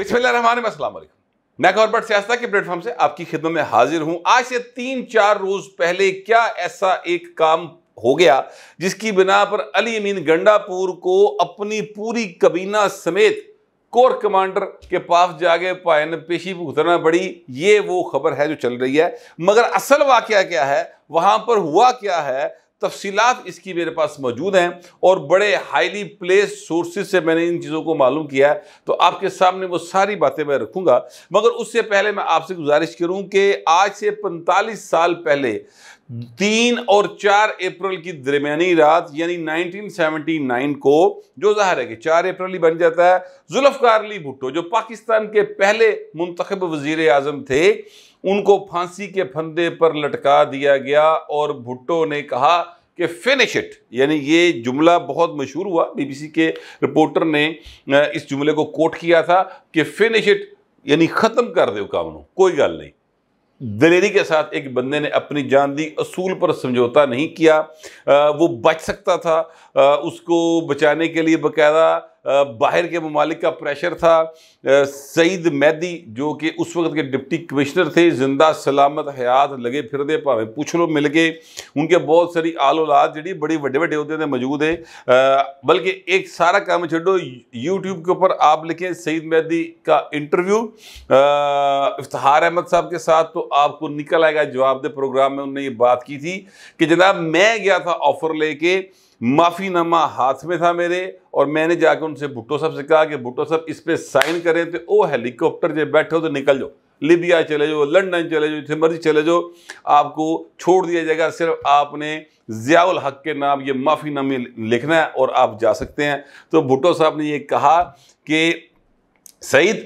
बिस्मिल्लाहिर्रहमानिर्रहीम, अस्सलाम वालेकुम। मैं कॉर्पोरेट सियासत के प्लेटफॉर्म से आपकी खिदमत में हाजिर हूं। आज से 3-4 रोज पहले क्या ऐसा एक काम हो गया जिसकी बिना पर अली अमीन गंडापुर को अपनी पूरी कबीना समेत कोर कमांडर के पास जाके पायन पेशी भुगतना पड़ी। ये वो खबर है जो चल रही है, मगर असल वाकया क्या है, वहां पर हुआ क्या है, तफसीलात इसकी मेरे पास मौजूद हैं और बड़े हाईली प्लेस्ड सोर्सेज से मैंने इन चीज़ों को मालूम किया है, तो आपके सामने वो सारी बातें मैं रखूंगा। मगर उससे पहले मैं आपसे गुजारिश करूं कि आज से 45 साल पहले 3 और 4 अप्रैल की दरमियानी रात यानी 1979 को, जो जाहिर है कि 4 अप्रैल ही बन जाता है, जुल्फ़िकार अली भुट्टो जो पाकिस्तान के पहले मुंतखब वज़ीर आज़म थे, उनको फांसी के फंदे पर लटका दिया गया। और भुट्टो ने कहा कि फिनिश इट, यानी ये जुमला बहुत मशहूर हुआ, बीबीसी के रिपोर्टर ने इस जुमले को कोट किया था कि फिनिश इट यानी ख़त्म कर दो काम, कोई गल नहीं। दलेरी के साथ एक बंदे ने अपनी जान दी, असूल पर समझौता नहीं किया। वो बच सकता था, उसको बचाने के लिए बाकायदा बाहर के ममालिक का प्रेशर था। सईद मेहदी जो कि उस वक्त के डिप्टी कमिश्नर थे, जिंदा सलामत हयात लगे फिर दे, भावें पूछ लो मिल गए। उनके बहुत सारी आल औलाद जी बड़ी बड़े बड़े होते थे मौजूद है। बल्कि एक सारा काम छोड़ो, यूट्यूब के ऊपर आप लिखें सईद मेहदी का इंटरव्यू इफ्तिखार अहमद साहब के साथ, तो आपको निकल आएगा जवाब दे प्रोग्राम में। उन्होंने ये बात की थी कि जनाब मैं गया था ऑफर लेके, माफीनामा हाथ में था मेरे, और मैंने जाकर उनसे भुट्टो साहब से कहा कि भुट्टो साहब इस पे साइन करें, तो वो हेलीकॉप्टर जब बैठे हो तो निकल जाओ, लीबिया चले जाओ, लंदन चले जाओ, जिथे मर्जी चले जाओ, आपको छोड़ दिया जाएगा। सिर्फ आपने ज़ियाउल हक के नाम ये माफीनामे लिखना है और आप जा सकते हैं। तो भुट्टो साहब ने ये कहा कि सईद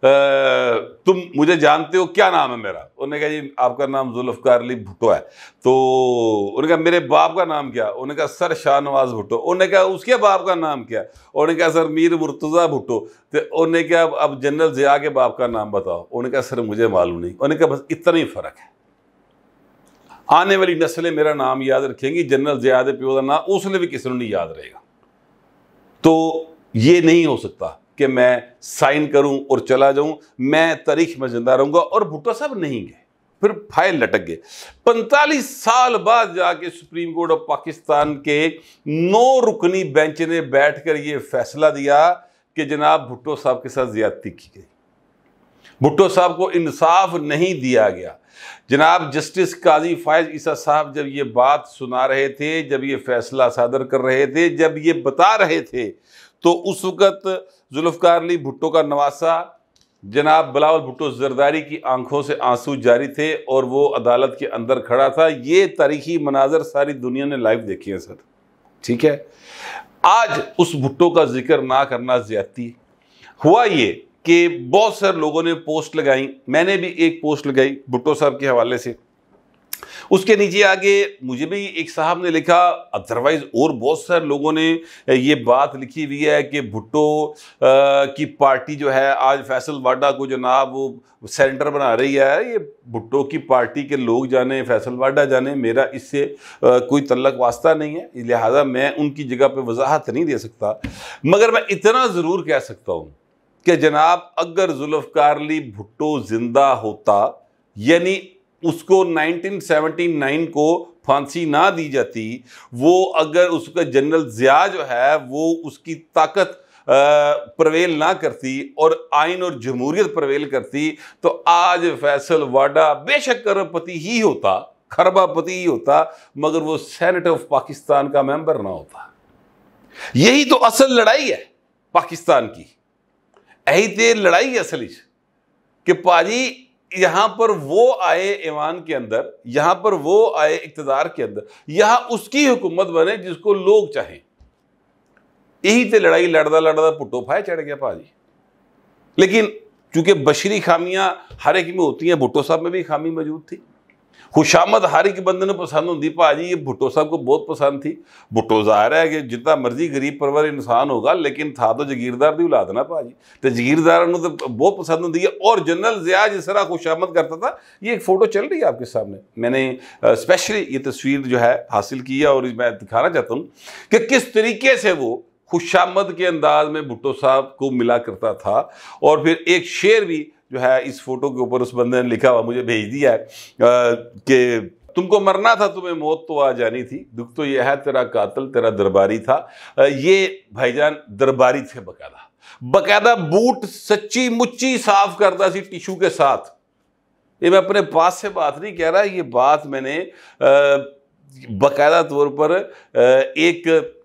तुम मुझे जानते हो, क्या नाम है मेरा? उन्होंने कहा जी आपका नाम जुल्फ़िकार अली भुट्टो है। तो उन्होंने कहा मेरे बाप का नाम क्या? उन्होंने कहा सर शाहनवाज भुट्टो। उन्होंने कहा उसके बाप का नाम क्या? उन्होंने कहा सर मीर मुर्तज़ा भुट्टो। तो उन्होंने कहा अब जनरल ज़िया के बाप का नाम बताओ। उन्होंने कहा सर मुझे मालूम नहीं। उन्होंने कहा बस इतना ही फ़र्क है, आने वाली नस्लें मेरा नाम याद रखेंगी, जनरल ज़िया दे प्यो का नाम उसने भी किसी ने नहीं याद रहेगा। तो ये नहीं हो सकता कि मैं साइन करूं और चला जाऊं, मैं तारीख में जिंदा रहूंगा। और भुट्टो साहब नहीं गए, फिर फाइल लटक गए। 45 साल बाद जाके सुप्रीम कोर्ट ऑफ पाकिस्तान के 9 रुकनी बेंच ने बैठकर यह फैसला दिया कि जनाब भुट्टो साहब के साथ ज्यादती की गई, भुट्टो साहब को इंसाफ नहीं दिया गया। जनाब जस्टिस काजी फायज ईसा साहब जब ये बात सुना रहे थे, जब ये फैसला सादर कर रहे थे, जब ये बता रहे थे, तो उस वक़्त जुल्फ़िकार अली भुट्टो का नवासा जनाब बिलावल भुट्टो ज़रदारी की आंखों से आंसू जारी थे और वो अदालत के अंदर खड़ा था। ये तारीखी मनाजर सारी दुनिया ने लाइव देखे हैं सर, ठीक है। आज उस भुट्टो का जिक्र ना करना ज़्यादती। हुआ ये कि बहुत सारे लोगों ने पोस्ट लगाई, मैंने भी एक पोस्ट लगाई भुट्टो साहब के हवाले से। उसके नीचे आगे मुझे भी एक साहब ने लिखा, अदरवाइज और बहुत सारे लोगों ने ये बात लिखी हुई है कि भुट्टो की पार्टी जो है आज फैसल वाडा को जनाब वो सेंटर बना रही है। ये भुट्टो की पार्टी के लोग जाने, फैसल वाडा जाने, मेरा इससे कोई तल्लक वास्ता नहीं है, लिहाजा मैं उनकी जगह पे वजाहत नहीं दे सकता। मगर मैं इतना ज़रूर कह सकता हूँ कि जनाब अगर जुल्फ़िकार अली भुट्टो जिंदा होता, यानी उसको 1979 को फांसी ना दी जाती, वो अगर उसका जनरल ज़िया जो है वो उसकी ताकत प्रवेल ना करती और आइन और जमहूरियत प्रवेल करती, तो आज फैसल वाडा बेशक करोड़पति ही होता, खरबापति ही होता, मगर वो सेनेट ऑफ पाकिस्तान का मेंबर ना होता। यही तो असल लड़ाई है पाकिस्तान की, यही तो लड़ाई है असली कि पाजी यहां पर वो आए ईमान के अंदर, यहां पर वो आए इक्तदार के अंदर, यहां उसकी हुकूमत बने जिसको लोग चाहें। यही तो लड़ाई लड़दा लड़दा पुट्टो फाय चढ़ गया पाजी। लेकिन चूंकि बशरी खामियां हर एक में होती हैं, भुट्टो साहब में भी खामी मौजूद थी। खुशामद हर एक बंदे ने पसंद होती भाजी, ये भुट्टो साहब को बहुत पसंद थी। भुट्टो जाहिर है कि जितना मर्जी गरीब परवर इंसान होगा, लेकिन था तो जगीरदार की औलाद ना भाजी, तो जगीरदार तो बहुत पसंद होती है। और जनरल ज़िया जिस तरह खुशामद करता था, ये एक फ़ोटो चल रही है आपके सामने, मैंने स्पेशली ये तस्वीर जो है हासिल की है और मैं दिखाना चाहता हूँ कि किस तरीके से वो खुशामद के अंदाज में भुट्टो साहब को मिला करता था। और फिर एक शेर भी जो है इस फोटो के ऊपर उस बंदे ने लिखा हुआ, मुझे भेज दिया है कि तुमको मरना था, तुम्हें मौत तो आ जानी थी, दुख तो यह है तेरा कातिल तेरा दरबारी था। ये भाईजान दरबारी थे, बकायदा बूट सच्ची मुच्ची साफ करता सी टिशू के साथ। ये मैं अपने पास से बात नहीं कह रहा, ये बात मैंने बकायदा तौर पर एक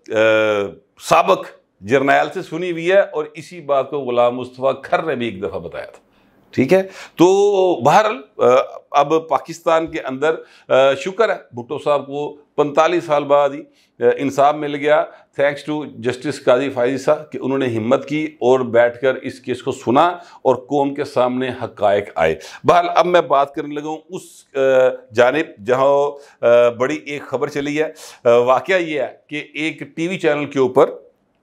साबक जर्नैल से सुनी हुई है, और इसी बात को गुलाम मुस्तफ़ा खर ने भी एक दफ़ा बताया था। ठीक है, तो बहरहाल अब पाकिस्तान के अंदर शुक्र है भुट्टो साहब को 45 साल बाद ही इंसाफ मिल गया, थैंक्स टू जस्टिस काजी फायजी साहब कि उन्होंने हिम्मत की और बैठकर इस केस को सुना और कौम के सामने हक़ाइक़ आए। बहरहाल अब मैं बात करने लगा हूँ उस जानिब जहाँ बड़ी एक खबर चली है। वाक़या ये है कि एक टीवी चैनल के ऊपर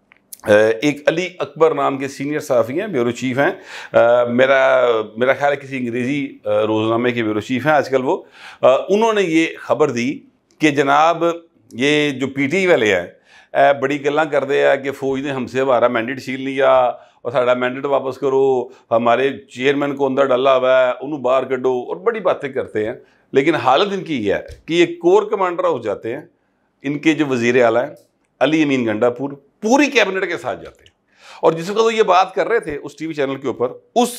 एक अली अकबर नाम के सीनियर सहाफ़ी हैं, ब्यूरो चीफ हैं, मेरा ख्याल है किसी अंग्रेज़ी रोज़नामे के ब्यूरो चीफ हैं आजकल वो। उन्होंने ये खबर दी कि जनाब ये जो पीटी वाले हैं बड़ी गल्लां करते हैं कि फौज ने हमसे हमारा मैंडेट छीन लिया और साड़ा मैंडेट वापस करो, हमारे चेयरमैन को अंदर डाला हुआ है उन्होंने बाहर कढ़ो, और बड़ी बातें करते हैं। लेकिन हालत इनकी ये है कि ये कोर कमांडर हो जाते हैं, इनके जो वज़ीर आला हैं अली अमीन गंडापुर पूरी कैबिनेट के साथ जाते हैं। और जिस वक्त वो ये बात कर रहे थे उस टीवी चैनल के ऊपर,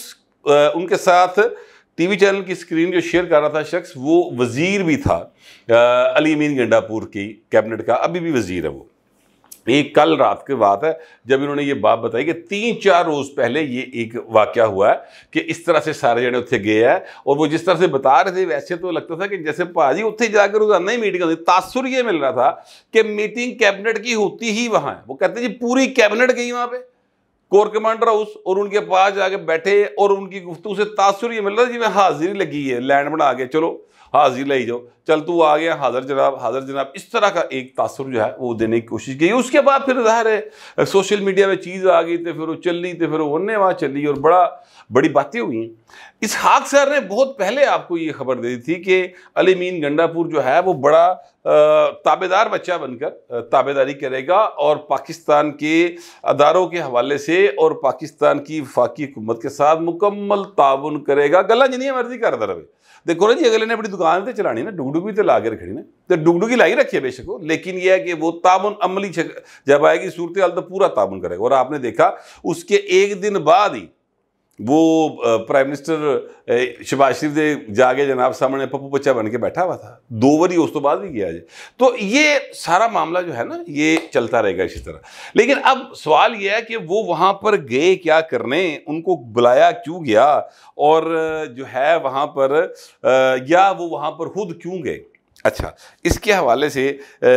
उनके साथ टीवी चैनल की स्क्रीन जो शेयर कर रहा था शख्स, वो वजीर भी था अली अमीन गंडापुर की कैबिनेट का, अभी भी वजीर है वो। एक कल रात की बात है जब इन्होंने ये बात बताई कि 3-4 रोज़ पहले ये एक वाक़या हुआ है कि इस तरह से सारे जने उत्थे गए हैं। और वो जिस तरह से बता रहे थे वैसे तो लगता था कि जैसे भाजी उत्थे जाकर रोजाना ही मीटिंग होती, तासुर ये मिल रहा था कि मीटिंग कैबिनेट की होती ही वहाँ है। वो कहते जी पूरी कैबिनेट गई वहाँ पे कोर कमांडर हाउस और उनके पास जाके बैठे और उनकी गुफ्तगू से तासुर ये मिल रहा था जी मैं हाजिरी लगी है, लैंड बना के चलो हाजिर ले जाओ, चल तू आ गया, हाजिर जनाब, इस तरह का एक तासुर जो है वो देने की कोशिश की। उसके बाद फिर ज़ाहिर है सोशल मीडिया में चीज़ आ गई, तो फिर वो चली, तो फिर वो उन्हें वहाँ चली और बड़ी बातें हुई। इसहाक सर ने बहुत पहले आपको ये खबर दे दी थी कि अली अमीन गंडापुर जो है वो बड़ा ताबेदार बच्चा बनकर ताबेदारी करेगा और पाकिस्तान के अदारों के हवाले से और पाकिस्तान की वफाकी हुकूमत के साथ मुकम्मल ताउन करेगा। गल्ला जिन्नी मर्जी करता रहे। देखो ना जी, अगले ने अपनी दुकान से चलानी ना, डुगडुग भी तो ला के रखनी ना, तो डुगडुगी लाई रखी है बेशक वो, लेकिन यह है कि वो ताउन अमली जब आएगी सूरत हाल तो पूरा ताउन करेगा। और आपने देखा उसके एक दिन बाद ही वो प्राइम मिनिस्टर शहबाज शरीफ दे जाके जनाब सामने पप्पू बच्चा बन के बैठा हुआ था, 2 बारी उस तो बाद भी गया जी। तो ये सारा मामला जो है ना ये चलता रहेगा इसी तरह। लेकिन अब सवाल ये है कि वो वहाँ पर गए क्या करने, उनको बुलाया क्यों गया, और जो है वहाँ पर या वो वहाँ पर खुद क्यों गए। अच्छा, इसके हवाले से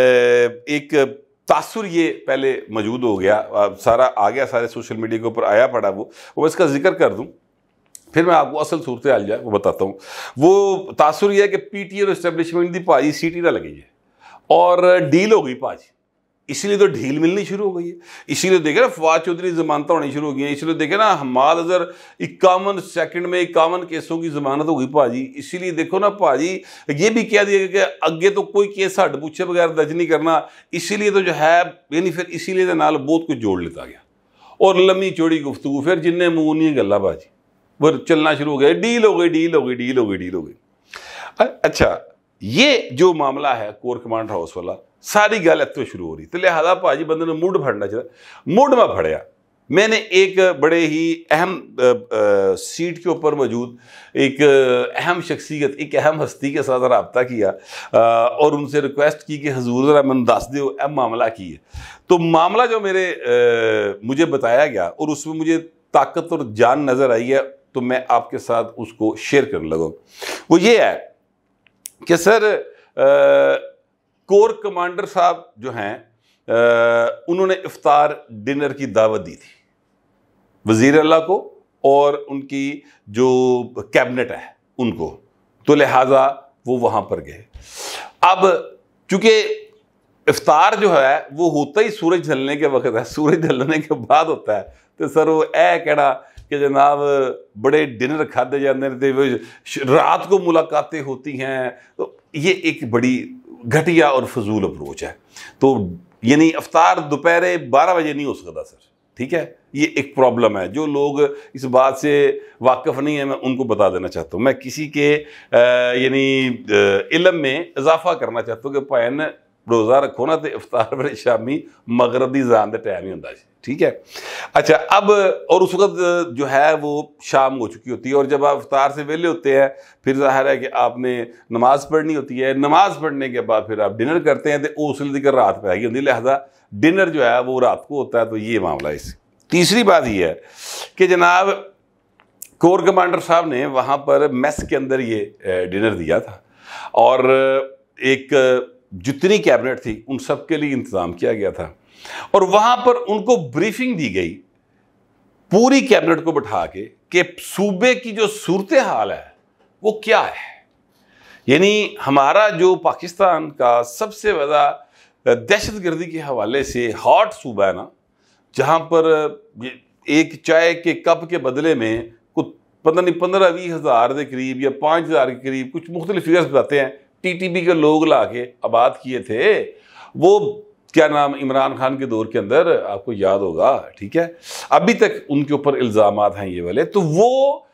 एक तासुर ये पहले मौजूद हो गया, सारा आ गया, सारे सोशल मीडिया के ऊपर आया पड़ा वो इसका जिक्र कर दूं, फिर मैं आपको असल सूरत हाल जाए वो बताता हूँ। वो तासुर ये है कि पीटी और इस्टेब्लिशमेंट की भाजी सीटी ना लगी है और डील हो गई भाजी, इसीलिए तो ढील मिलनी शुरू हो गई है। इसीलिए देखे ना फवाद चौधरी जमानत होनी शुरू हो गई है। इसलिए देखे ना हमाद अजहर 51 सेकंड में 51 केसों की जमानत हो गई भाजी। इसीलिए देखो ना भाजी ये भी कह दिया कि अगे तो कोई केस हट पूछे बगैर दर्ज नहीं करना। इसीलिए तो जो है यानी फिर इसीलिए तो नाल बहुत कुछ जोड़ लेता गया और लम्मी चौड़ी गुफ्तगू, फिर जिन्ने मुँह नहीं गल्ला भाजी वो चलना शुरू हो गया, डील हो गई। अच्छा, ये जो मामला है कोर कमांडर हाउस वाला, सारी गल इतों शुरू हो रही। तो लिहाजा भाजी बंदे ने मुड फड़ना चाहिए, मुड में फड़िया। मैंने एक बड़े ही अहम सीट के ऊपर मौजूद एक अहम शख्सियत, एक अहम हस्ती के साथ रब्ता किया और उनसे रिक्वेस्ट की कि हजूर ज़रा मैंने दस दो अहम मामला की है। तो मामला जो मुझे बताया गया और उसमें मुझे ताकत और जान नज़र आई है, तो मैं आपके साथ उसको शेयर करने लगा। वो ये है कि सर कोर कमांडर साहब जो हैं उन्होंने इफ्तार डिनर की दावत दी थी वज़ीर अल्लाह को और उनकी जो कैबिनेट है उनको, तो लिहाजा वो वहाँ पर गए। अब चूँकि इफ्तार जो है वो होता ही सूरज ढलने के वक्त है, सूरज ढलने के बाद होता है, तो सर वो कहना कि जनाब बड़े डिनर खाते जाते थे, रात को मुलाकातें होती हैं, तो ये एक बड़ी घटिया और फजूल अप्रोच है। तो यानी अफ्तार दोपहर 12 बजे नहीं हो सकता सर, ठीक है। ये एक प्रॉब्लम है, जो लोग इस बात से वाकिफ नहीं है मैं उनको बता देना चाहता हूँ। मैं किसी के यानी इल्म में इजाफा करना चाहता हूँ कि भैन रोज़ा रखो ना तो इफ्तार पर शामी मगरब दी ज़ान का टाइम ही होता है, ठीक है। अच्छा, अब और उस वक्त जो है वो शाम हो चुकी होती है, और जब आप इफ्तार से वेले होते हैं फिर ज़ाहिर है कि आपने नमाज़ पढ़नी होती है। नमाज़ पढ़ने के बाद फिर आप डिनर करते हैं तो उस दिक्कत रात पै गई होती है, लिहाजा डिनर जो है वो रात को होता है। तो ये मामला है। इस तीसरी बात ये है कि जनाब कोर कमांडर साहब ने वहाँ पर मेस के अंदर ये डिनर दिया था, और एक जितनी कैबिनेट थी उन सब के लिए इंतज़ाम किया गया था, और वहाँ पर उनको ब्रीफिंग दी गई पूरी कैबिनेट को बिठा के कि सूबे की जो सूरत हाल है वो क्या है। यानी हमारा जो पाकिस्तान का सबसे ज़्यादा दहशतगर्दी के हवाले से हॉट सूबा है ना, जहाँ पर एक चाय के कप के बदले में कुछ पता नहीं 15-20 हज़ार के करीब या 5 हज़ार के करीब कुछ मुख्तलिफ फिगर्स बताते हैं टीटीपी के लोग ला के आबाद किए थे। वो क्या नाम इमरान खान के दौर के अंदर, आपको याद होगा, ठीक है। अभी तक उनके ऊपर इल्ज़ामात हैं ये वाले, तो वो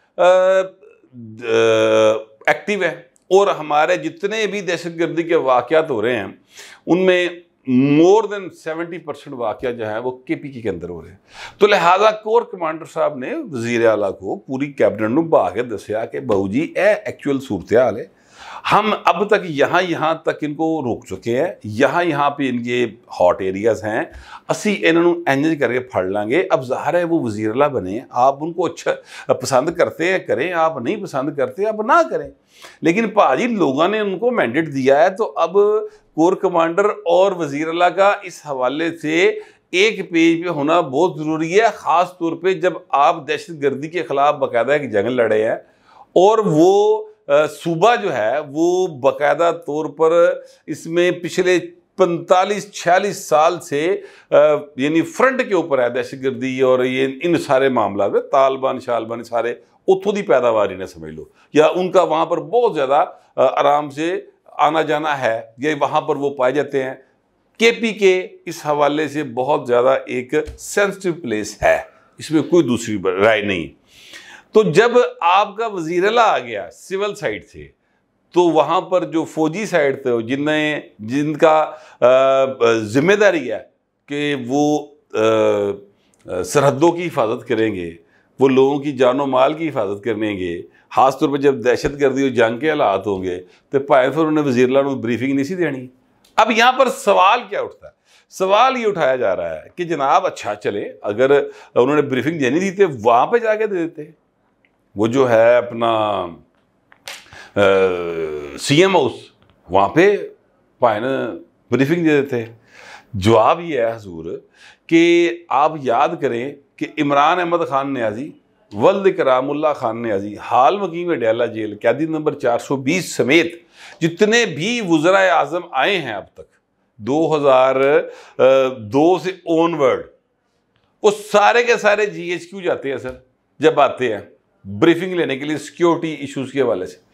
एक्टिव है। और हमारे जितने भी दहशतगर्दी के वाक़यात हो रहे हैं उनमें मोर देन 70% वाक़या जो है वो KPK के अंदर हो रहे हैं। तो लिहाजा कोर कमांडर साहब ने वज़ीर आला को पूरी कैबिनेट में बहा के दसिया कि बहू जी ए एक्चुअल सूरत हाल है, हम अब तक यहाँ तक इनको रोक चुके हैं, यहाँ पे इनके हॉट एरियाज़ हैं, असी इन्हों एंज करके फड़ लांगे। अब ज़ाहिर है वो वज़ीर आला बने, आप उनको अच्छा पसंद करते हैं करें, आप नहीं पसंद करते आप ना करें, लेकिन भाजी लोगों ने उनको मैंडेट दिया है। तो अब कोर कमांडर और वज़ीर आला का इस हवाले से एक पेज पे होना बहुत ज़रूरी है, ख़ास तौर पर जब आप दहशतगर्दी के ख़िलाफ़ बाकायदा एक जंग लड़े हैं, और वो सूबा जो है वो बाकायदा तौर पर इसमें पिछले 45-46 साल से यानी फ्रंट के ऊपर है दहशतगर्दी और ये इन सारे मामला में तालिबान शालबान सारे उतों की पैदावार ही ना समझ लो, या उनका वहाँ पर बहुत ज़्यादा आराम से आना जाना है, ये वहाँ पर वो पाए जाते हैं। KPK इस हवाले से बहुत ज़्यादा एक सेंसिटिव प्लेस है, इसमें कोई दूसरी राय नहीं। तो जब आपका वज़ीर आला आ गया सिविल साइड से, तो वहाँ पर जो फौजी साइड थे जिनका जिम्मेदारी है कि वो सरहदों की हिफाजत करेंगे, वो लोगों की जानो माल की हिफाजत करेंगे, ख़ास तौर पर जब दहशतगर्दी और जंग के हालात होंगे, तो भाई फिर उन्हें वज़ीर आला को ब्रीफिंग नहीं सी देनी। अब यहाँ पर सवाल क्या उठता है? सवाल ये उठाया जा रहा है कि जनाब अच्छा चले, अगर उन्होंने ब्रीफिंग देनी थी तो वहाँ पर जाके दे देते, वो जो है अपना CM हाउस वहाँ पे पाए ना ब्रीफिंग दे देते। जवाब ये है हजूर कि आप याद करें कि इमरान अहमद खान न्याजी, वल्द करामुल्ला खान न्याजी, हाल मकीम अडयाला जेल कैदी नंबर 420 समेत जितने भी वज़रा आज़म आए हैं अब तक 2002 से ऑनवर्ड, वो सारे के सारे GHQ जाते हैं सर, जब आते हैं ब्रीफिंग लेने के लिए सिक्योरिटी इश्यूज के हवाले से।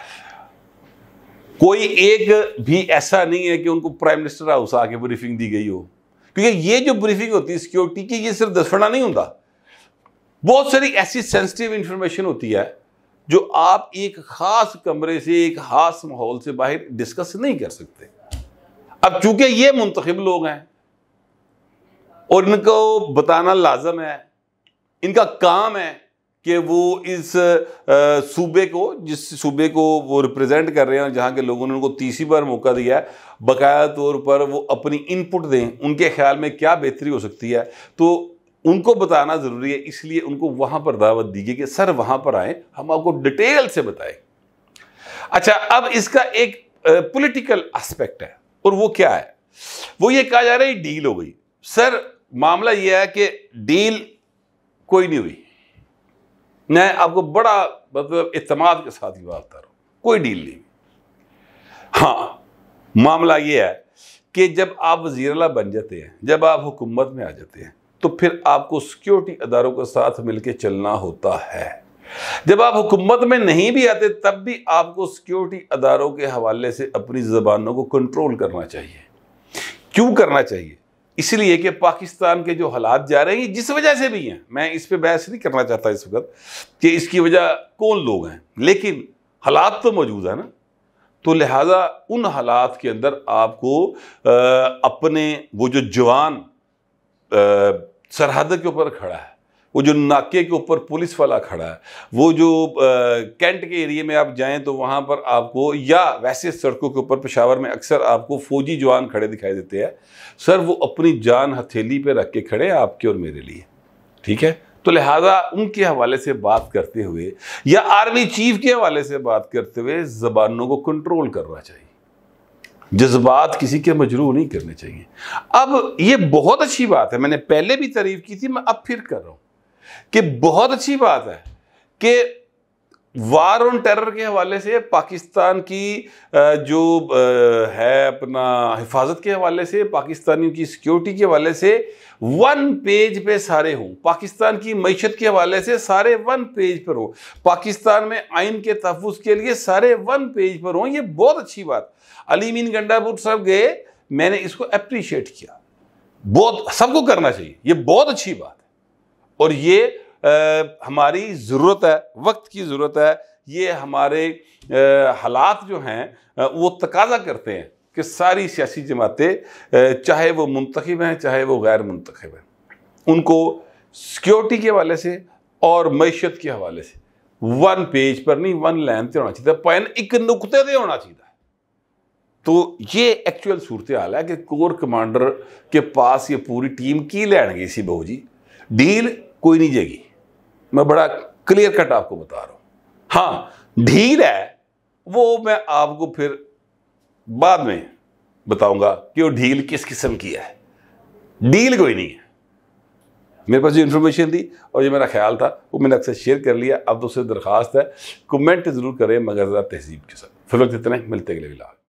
कोई एक भी ऐसा नहीं है कि उनको प्राइम मिनिस्टर हाउस आके ब्रीफिंग दी गई हो, क्योंकि ये जो ब्रीफिंग होती है सिक्योरिटी की, ये सिर्फ दसफड़ा नहीं होता, बहुत सारी ऐसी सेंसिटिव इंफॉर्मेशन होती है जो आप एक खास कमरे से एक खास माहौल से बाहर डिस्कस नहीं कर सकते। अब चूंकि ये मुंतखब लोग हैं और इनको बताना लाजम है, इनका काम है कि वो इस सूबे को, जिस सूबे को वो रिप्रेजेंट कर रहे हैं, जहाँ के लोगों ने उनको तीसरी बार मौका दिया है, बाकायदा तौर पर वो अपनी इनपुट दें, उनके ख्याल में क्या बेहतरी हो सकती है, तो उनको बताना ज़रूरी है। इसलिए उनको वहाँ पर दावत दी गई कि सर वहाँ पर आएँ, हम आपको डिटेल से बताएं। अच्छा, अब इसका एक पॉलिटिकल एस्पेक्ट है, और वो क्या है? वो ये कहा जा रहा है डील हो गई। सर मामला ये है कि डील कोई नहीं हुई। मैं आपको बड़ा मतलब इत्तेमाद के साथ ही बात कर रहा हूँ, कोई डील नहीं। हाँ, मामला ये है कि जब आप वज़ीर आला बन जाते हैं, जब आप हुकूमत में आ जाते हैं, तो फिर आपको सिक्योरिटी अदारों के साथ मिलकर चलना होता है। जब आप हुकूमत में नहीं भी आते तब भी आपको सिक्योरिटी अदारों के हवाले से अपनी ज़बानों को कंट्रोल करना चाहिए। क्यों करना चाहिए? इसलिए कि पाकिस्तान के जो हालात जा रहे हैं जिस वजह से भी हैं, मैं इस पे बहस नहीं करना चाहता इस वक्त कि इसकी वजह कौन लोग हैं, लेकिन हालात तो मौजूद है ना। तो लिहाजा उन हालात के अंदर आपको अपने वो जो जवान सरहद के ऊपर खड़ा है, वो जो नाके के ऊपर पुलिस वाला खड़ा है, वो जो कैंट के एरिया में आप जाएं तो वहाँ पर आपको, या वैसे सड़कों के ऊपर पेशावर में अक्सर आपको फौजी जवान खड़े दिखाई देते हैं। सर वो अपनी जान हथेली पे रख के खड़े हैं आपके और मेरे लिए, ठीक है। तो लिहाजा उनके हवाले से बात करते हुए या आर्मी चीफ के हवाले से बात करते हुए ज़बानों को कंट्रोल करना चाहिए, जज्बात किसी के मजरूह नहीं करने चाहिए। अब ये बहुत अच्छी बात है, मैंने पहले भी तारीफ की थी, मैं अब फिर कर रहा हूँ कि बहुत अच्छी बात है कि वार ऑन टेरर के हवाले से पाकिस्तान की जो है अपना हिफाजत के हवाले से, पाकिस्तानियों की सिक्योरिटी के हवाले से वन पेज पे सारे हों, पाकिस्तान की मईशत के हवाले से सारे वन पेज पर हो, पाकिस्तान में आइन के तहफ़्फ़ुज़ के लिए सारे वन पेज पर हों। ये बहुत अच्छी बात। अली अमीन गंडापुर साहब गए, मैंने इसको अप्रिशिएट किया, बहुत सबको करना चाहिए, ये बहुत अच्छी बात है और ये हमारी ज़रूरत है, वक्त की ज़रूरत है। ये हमारे हालात जो हैं वो तकाजा करते हैं कि सारी सियासी जमातें, चाहे वो मुंतखब हैं चाहे वो गैर मुंतखब हैं, उनको सिक्योरिटी के हवाले से और मईशत के हवाले से वन पेज पर नहीं, वन लाइन पर होना चाहिए, पैन एक नुकते पर होना चाहिए। तो ये एक्चुअल सूरत हाल है कि कोर कमांडर के पास ये पूरी टीम की लैन गई सी बहू जी, डील कोई नहीं जाएगी, मैं बड़ा क्लियर कट आपको बता रहा हूं। हाँ ढील है वो मैं आपको फिर बाद में बताऊंगा कि वो ढील किस किस्म की है, डील कोई नहीं है। मेरे पास जो इन्फॉर्मेशन थी और जो मेरा ख्याल था वो मैंने अक्सर शेयर कर लिया। अब तो सिर्फ दरख्वास्त है, कमेंट ज़रूर करें मगर ज़रा तहजीब के साथ। फिर वक्त इतना, मिलते अगले विलाग।